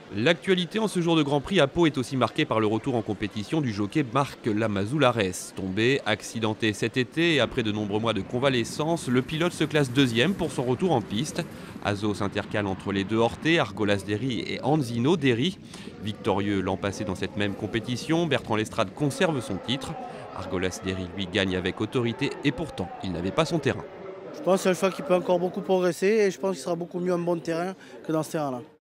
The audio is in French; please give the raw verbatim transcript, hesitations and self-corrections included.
L'actualité en ce jour de Grand Prix à Pau est aussi marquée par le retour en compétition du jockey Marc Lamazoulares. Tombé, accidenté cet été et après de nombreux mois de convalescence, le pilote se classe deuxième pour son retour en piste. Azo s'intercale entre les deux Hortés, Argolas Derry et Anzino Derry. Victorieux l'an passé dans cette même compétition, Bertrand Lestrade conserve son titre. Argolas Derry lui gagne avec autorité et pourtant il n'avait pas son terrain. Je pense que c'est un cheval qui peut encore beaucoup progresser et je pense qu'il sera beaucoup mieux en bon terrain que dans ce terrain-là.